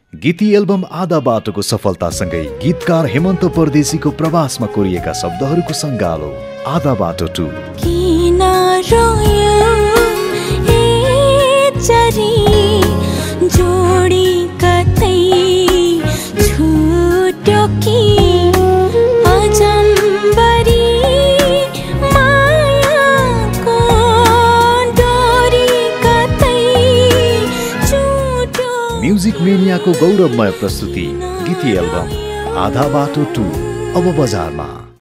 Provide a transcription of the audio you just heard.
गीती album आधा बाटोको सफलतासँगै गीतकार हेमन्त परदेशीको प्रवासमा कोरिएका शब्दहरूको सङ्गालो आधा बाटो 2। किन रोयो ए चरी जोडी कतै छुट्यो कि अजम्बरी मायाको डोरी कतै छुट्यो। म्युजिक मेनियाको गौरवमय प्रस्तुति गीती एल्बम आधा बाटो 2 अब बजारमा।